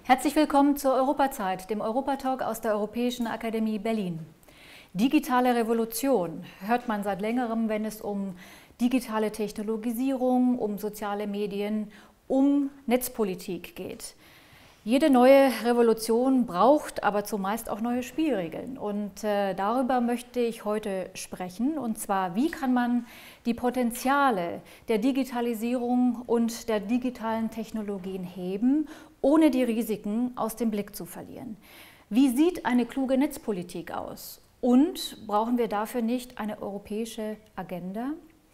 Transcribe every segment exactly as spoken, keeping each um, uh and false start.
Herzlich willkommen zur Europazeit, dem Europatalk aus der Europäischen Akademie Berlin. Digitale Revolution hört man seit längerem, wenn es um digitale Technologisierung, um soziale Medien, um Netzpolitik geht. Jede neue Revolution braucht aber zumeist auch neue Spielregeln. Und äh, darüber möchte ich heute sprechen. Und zwar, wie kann man die Potenziale der Digitalisierung und der digitalen Technologien heben, ohne die Risiken aus dem Blick zu verlieren? Wie sieht eine kluge Netzpolitik aus? Und brauchen wir dafür nicht eine europäische Agenda?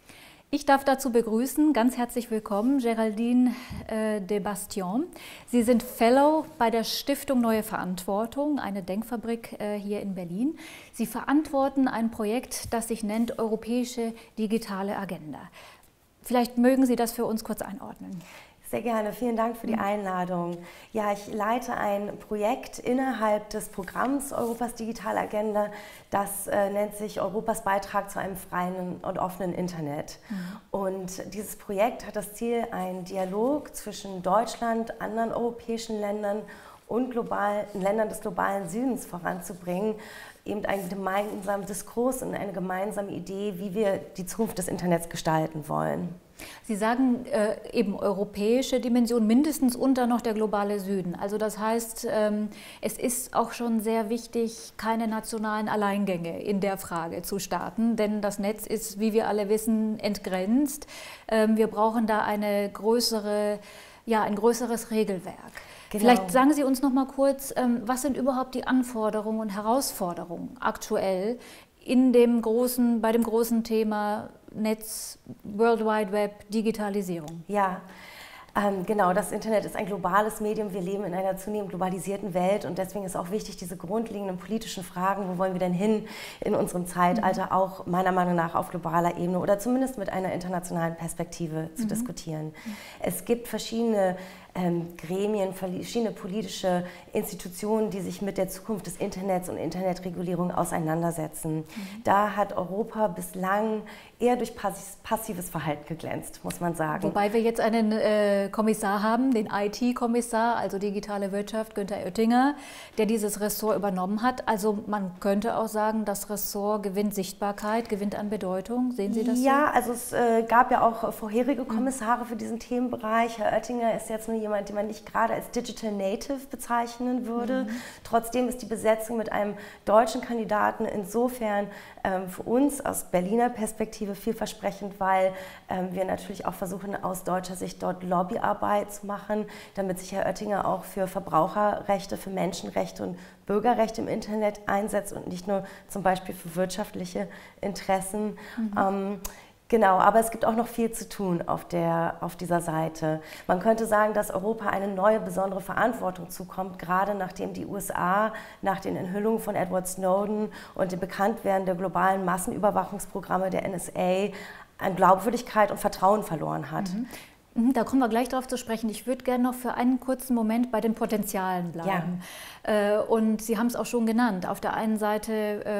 Ich darf dazu begrüßen, ganz herzlich willkommen, Géraldine äh, de Bastion. Sie sind Fellow bei der Stiftung Neue Verantwortung, eine Denkfabrik äh, hier in Berlin. Sie verantworten ein Projekt, das sich nennt Europäische Digitale Agenda. Vielleicht mögen Sie das für uns kurz einordnen. Sehr gerne, vielen Dank für die Einladung. Ja, ich leite ein Projekt innerhalb des Programms Europas Digitale Agenda, das äh, nennt sich Europas Beitrag zu einem freien und offenen Internet. Mhm. Und dieses Projekt hat das Ziel, einen Dialog zwischen Deutschland, anderen europäischen Ländern und global, Ländern des globalen Südens voranzubringen, eben einen gemeinsamen Diskurs und eine gemeinsame Idee, wie wir die Zukunft des Internets gestalten wollen. Sie sagen äh, eben europäische Dimension, mindestens und dann noch der globale Süden. Also das heißt, ähm, es ist auch schon sehr wichtig, keine nationalen Alleingänge in der Frage zu starten, denn das Netz ist, wie wir alle wissen, entgrenzt. Ähm, wir brauchen da eine größere, ja, ein größeres Regelwerk. Genau. Vielleicht sagen Sie uns noch mal kurz, ähm, was sind überhaupt die Anforderungen und Herausforderungen aktuell in dem großen, bei dem großen Thema Netz, World Wide Web, Digitalisierung? Ja, ähm, genau, das Internet ist ein globales Medium. Wir leben in einer zunehmend globalisierten Welt und deswegen ist auch wichtig, diese grundlegenden politischen Fragen, wo wollen wir denn hin in unserem Zeitalter, mhm. auch meiner Meinung nach auf globaler Ebene oder zumindest mit einer internationalen Perspektive zu mhm. diskutieren. Mhm. Es gibt verschiedene Ähm, Gremien, verschiedene politische Institutionen, die sich mit der Zukunft des Internets und Internetregulierung auseinandersetzen. Mhm. Da hat Europa bislang eher durch passives Verhalten geglänzt, muss man sagen. Wobei wir jetzt einen äh, Kommissar haben, den I T-Kommissar, also digitale Wirtschaft, Günther Oettinger, der dieses Ressort übernommen hat. Also man könnte auch sagen, das Ressort gewinnt Sichtbarkeit, gewinnt an Bedeutung. Sehen Sie das so? Ja, also es äh, gab ja auch vorherige Kommissare mhm. für diesen Themenbereich. Herr Oettinger ist jetzt nur jemand, den man nicht gerade als Digital Native bezeichnen würde. Mhm. Trotzdem ist die Besetzung mit einem deutschen Kandidaten insofern ähm, für uns aus Berliner Perspektive vielversprechend, weil ähm, wir natürlich auch versuchen, aus deutscher Sicht dort Lobbyarbeit zu machen, damit sich Herr Oettinger auch für Verbraucherrechte, für Menschenrechte und Bürgerrechte im Internet einsetzt und nicht nur zum Beispiel für wirtschaftliche Interessen. Mhm. Ähm, Genau, aber es gibt auch noch viel zu tun auf, der, auf dieser Seite. Man könnte sagen, dass Europa eine neue besondere Verantwortung zukommt, gerade nachdem die U S A nach den Enthüllungen von Edward Snowden und dem Bekanntwerden der globalen Massenüberwachungsprogramme der N S A an Glaubwürdigkeit und Vertrauen verloren hat. Mhm. Da kommen wir gleich darauf zu sprechen. Ich würde gerne noch für einen kurzen Moment bei den Potenzialen bleiben. Ja. Und Sie haben es auch schon genannt. Auf der einen Seite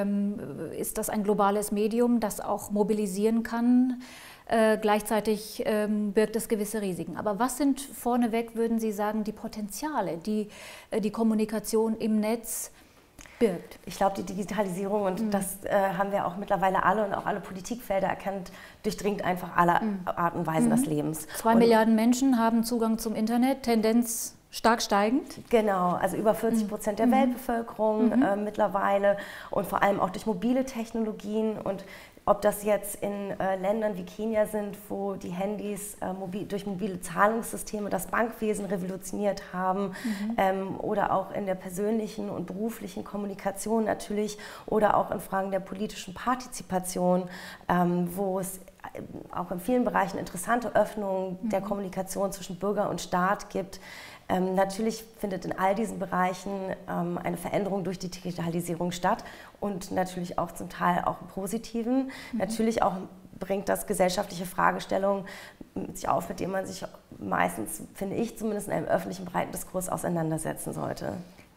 ist das ein globales Medium, das auch mobilisieren kann. Gleichzeitig birgt es gewisse Risiken. Aber was sind vorneweg, würden Sie sagen, die Potenziale, die die Kommunikation im Netz birgt? Ich glaube, die Digitalisierung, und mhm. das äh, haben wir auch mittlerweile alle und auch alle Politikfelder erkannt, durchdringt einfach alle mhm. Arten und Weisen mhm. des Lebens. Zwei und Milliarden Menschen haben Zugang zum Internet, Tendenz stark steigend. Genau, also über vierzig Prozent der mhm. Weltbevölkerung mhm. äh, mittlerweile und vor allem auch durch mobile Technologien. Und ob das jetzt in äh, Ländern wie Kenia sind, wo die Handys äh, mobil, durch mobile Zahlungssysteme das Bankwesen revolutioniert haben, mhm. ähm, oder auch in der persönlichen und beruflichen Kommunikation natürlich oder auch in Fragen der politischen Partizipation, ähm, wo es auch in vielen Bereichen interessante Öffnungen mhm. der Kommunikation zwischen Bürger und Staat gibt. Ähm, natürlich findet in all diesen Bereichen ähm, eine Veränderung durch die Digitalisierung statt und natürlich auch zum Teil auch im Positiven. Mhm. Natürlich auch bringt das gesellschaftliche Fragestellungen mit sich auf, mit denen man sich meistens, finde ich, zumindest in einem öffentlichen breiten Diskurs auseinandersetzen sollte.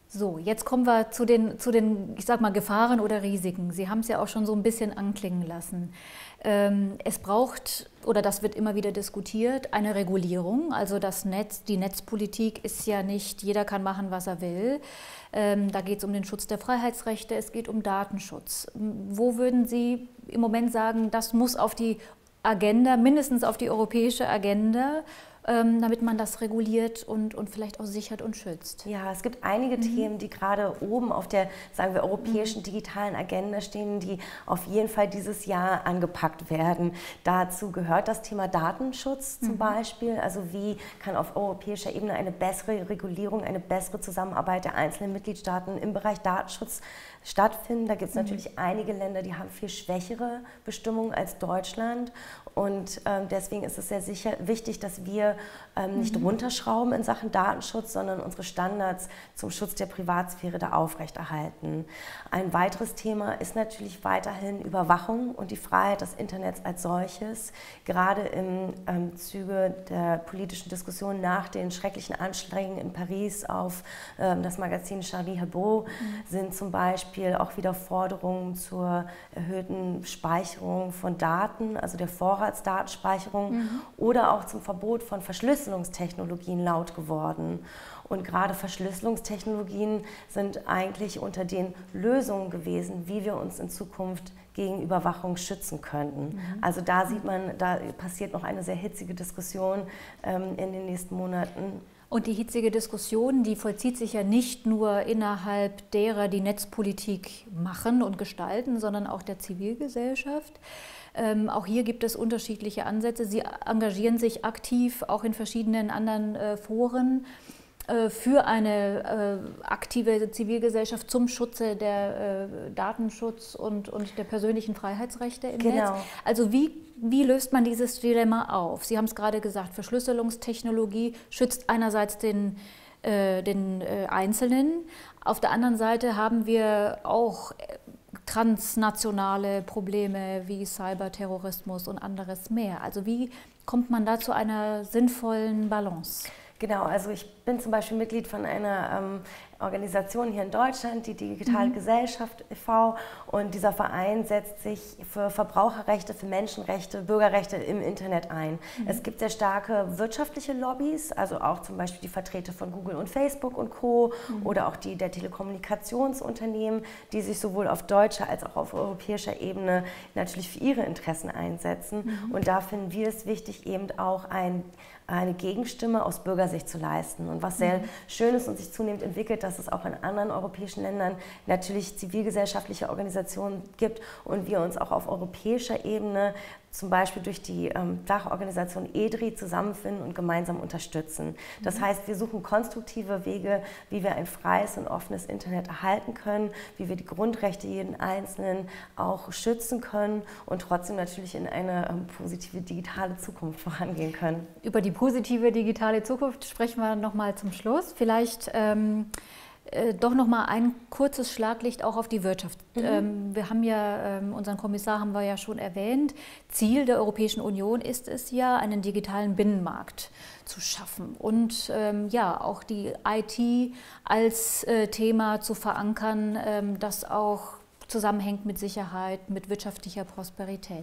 So, jetzt kommen wir zu den, zu den, ich sag mal, Gefahren oder Risiken. Sie haben es ja auch schon so ein bisschen anklingen lassen. Ähm, es braucht, oder das wird immer wieder diskutiert, eine Regulierung. Also das Netz, die Netzpolitik ist ja nicht, jeder kann machen, was er will. Ähm, da geht es um den Schutz der Freiheitsrechte, es geht um Datenschutz. Wo würden Sie im Moment sagen, das muss auf die Agenda, mindestens auf die europäische Agenda, damit man das reguliert und, und vielleicht auch sichert und schützt? Ja, es gibt einige mhm. Themen, die gerade oben auf der, sagen wir, europäischen mhm. digitalen Agenda stehen, die auf jeden Fall dieses Jahr angepackt werden. Dazu gehört das Thema Datenschutz zum mhm. Beispiel. Also wie kann auf europäischer Ebene eine bessere Regulierung, eine bessere Zusammenarbeit der einzelnen Mitgliedstaaten im Bereich Datenschutz stattfinden. Da gibt es mhm. natürlich einige Länder, die haben viel schwächere Bestimmungen als Deutschland. Und ähm, deswegen ist es sehr sicher, wichtig, dass wir ähm, nicht mhm. runterschrauben in Sachen Datenschutz, sondern unsere Standards zum Schutz der Privatsphäre da aufrechterhalten. Ein weiteres Thema ist natürlich weiterhin Überwachung und die Freiheit des Internets als solches. Gerade im ähm, Zuge der politischen Diskussion nach den schrecklichen Anschlägen in Paris auf ähm, das Magazin Charlie Hebdo mhm. sind zum Beispiel auch wieder Forderungen zur erhöhten Speicherung von Daten, also der Vorratsdatenspeicherung mhm. oder auch zum Verbot von Verschlüsselungstechnologien laut geworden. Und gerade Verschlüsselungstechnologien sind eigentlich unter den Lösungen gewesen, wie wir uns in Zukunft gegen Überwachung schützen könnten. Mhm. Also da sieht man, da passiert noch eine sehr hitzige Diskussion ähm, in den nächsten Monaten. Und die hitzige Diskussion, die vollzieht sich ja nicht nur innerhalb derer, die Netzpolitik machen und gestalten, sondern auch der Zivilgesellschaft. Ähm, auch hier gibt es unterschiedliche Ansätze. Sie engagieren sich aktiv auch in verschiedenen anderen äh, Foren äh, für eine äh, aktive Zivilgesellschaft zum Schutze der äh, Datenschutz und, und der persönlichen Freiheitsrechte im genau. Netz. Also wie Wie löst man dieses Dilemma auf? Sie haben es gerade gesagt, Verschlüsselungstechnologie schützt einerseits den, äh, den äh, Einzelnen. Auf der anderen Seite haben wir auch transnationale Probleme wie Cyberterrorismus und anderes mehr. Also wie kommt man da zu einer sinnvollen Balance? Genau, also ich bin zum Beispiel Mitglied von einer ähm, Organisation hier in Deutschland, die Digitale mhm. Gesellschaft e V und dieser Verein setzt sich für Verbraucherrechte, für Menschenrechte, Bürgerrechte im Internet ein. Mhm. Es gibt sehr starke wirtschaftliche Lobbys, also auch zum Beispiel die Vertreter von Google und Facebook und Co. Mhm. oder auch die der Telekommunikationsunternehmen, die sich sowohl auf deutscher als auch auf europäischer Ebene natürlich für ihre Interessen einsetzen. Mhm. Und da finden wir es wichtig, eben auch ein eine Gegenstimme aus Bürgersicht zu leisten. Und was sehr mhm. schön ist und sich zunehmend entwickelt, dass es auch in anderen europäischen Ländern natürlich zivilgesellschaftliche Organisationen gibt und wir uns auch auf europäischer Ebene zum Beispiel durch die ähm, Dachorganisation E D R I zusammenfinden und gemeinsam unterstützen. Das mhm. heißt, wir suchen konstruktive Wege, wie wir ein freies und offenes Internet erhalten können, wie wir die Grundrechte jeden Einzelnen auch schützen können und trotzdem natürlich in eine ähm, positive digitale Zukunft vorangehen können. Über die positive digitale Zukunft sprechen wir noch mal zum Schluss. Vielleicht ähm doch noch mal ein kurzes Schlaglicht auch auf die Wirtschaft. Mhm. Ähm, wir haben ja, ähm, unseren Kommissar haben wir ja schon erwähnt, Ziel der Europäischen Union ist es ja, einen digitalen Binnenmarkt zu schaffen und ähm, ja, auch die I T als äh, Thema zu verankern, ähm, das auch zusammenhängt mit Sicherheit, mit wirtschaftlicher Prosperität.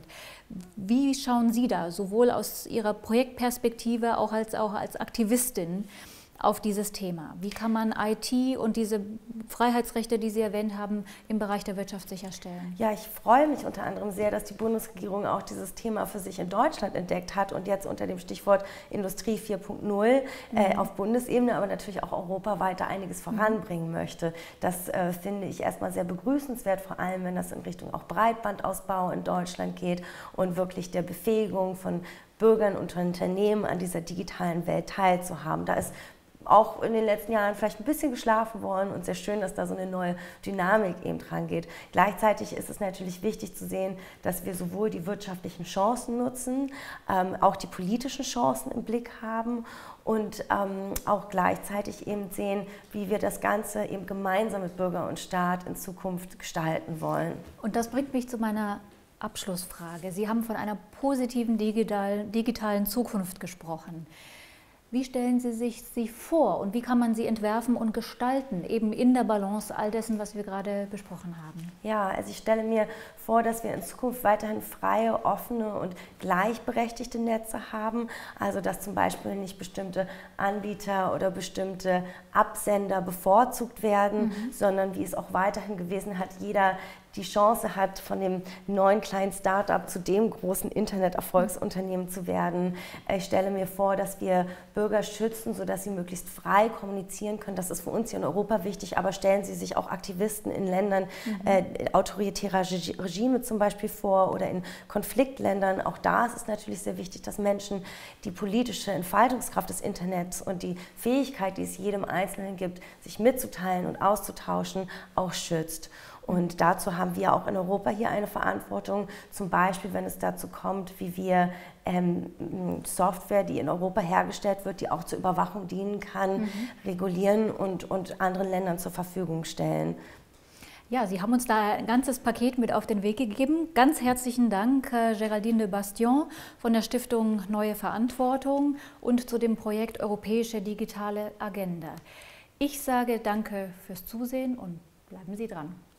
Wie schauen Sie da, sowohl aus Ihrer Projektperspektive auch als auch als Aktivistin, auf dieses Thema? Wie kann man I T und diese Freiheitsrechte, die Sie erwähnt haben, im Bereich der Wirtschaft sicherstellen? Ja, ich freue mich unter anderem sehr, dass die Bundesregierung auch dieses Thema für sich in Deutschland entdeckt hat und jetzt unter dem Stichwort Industrie vier Punkt null mhm. äh, auf Bundesebene, aber natürlich auch europaweit da einiges voranbringen mhm. möchte. Das äh, finde ich erstmal sehr begrüßenswert, vor allem wenn das in Richtung auch Breitbandausbau in Deutschland geht und wirklich der Befähigung von Bürgern und Unternehmen an dieser digitalen Welt teilzuhaben. Da ist auch in den letzten Jahren vielleicht ein bisschen geschlafen worden und sehr schön, dass da so eine neue Dynamik eben dran geht. Gleichzeitig ist es natürlich wichtig zu sehen, dass wir sowohl die wirtschaftlichen Chancen nutzen, ähm, auch die politischen Chancen im Blick haben und ähm, auch gleichzeitig eben sehen, wie wir das Ganze eben gemeinsam mit Bürger und Staat in Zukunft gestalten wollen. Und das bringt mich zu meiner Abschlussfrage. Sie haben von einer positiven digitalen Zukunft gesprochen. Wie stellen Sie sich sie vor und wie kann man sie entwerfen und gestalten, eben in der Balance all dessen, was wir gerade besprochen haben? Ja, also ich stelle mir vor, dass wir in Zukunft weiterhin freie, offene und gleichberechtigte Netze haben. Also dass zum Beispiel nicht bestimmte Anbieter oder bestimmte Absender bevorzugt werden, mhm. sondern wie es auch weiterhin gewesen hat, jeder die Chance hat, von dem neuen kleinen Start-up zu dem großen Internet-Erfolgsunternehmen zu werden. Ich stelle mir vor, dass wir Bürger schützen, sodass sie möglichst frei kommunizieren können. Das ist für uns hier in Europa wichtig, aber stellen Sie sich auch Aktivisten in Ländern mhm. äh, autoritärer Regime zum Beispiel vor oder in Konfliktländern. Auch da ist es natürlich sehr wichtig, dass Menschen die politische Entfaltungskraft des Internets und die Fähigkeit, die es jedem Einzelnen gibt, sich mitzuteilen und auszutauschen, auch schützt. Und dazu haben wir auch in Europa hier eine Verantwortung, zum Beispiel, wenn es dazu kommt, wie wir ähm, Software, die in Europa hergestellt wird, die auch zur Überwachung dienen kann, mhm. regulieren und, und anderen Ländern zur Verfügung stellen. Ja, Sie haben uns da ein ganzes Paket mit auf den Weg gegeben. Ganz herzlichen Dank, Géraldine de Bastion von der Stiftung Neue Verantwortung und zu dem Projekt Europäische Digitale Agenda. Ich sage danke fürs Zusehen und bleiben Sie dran.